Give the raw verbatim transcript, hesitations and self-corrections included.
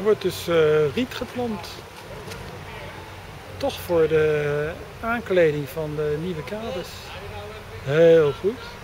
Er wordt dus uh, riet geplant. Toch voor de aankleding van de nieuwe kades. Heel goed.